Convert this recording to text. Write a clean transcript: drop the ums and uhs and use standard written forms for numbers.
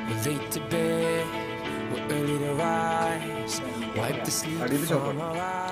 We're late to bed, we're early to rise. Wipe the sleep from our eyes.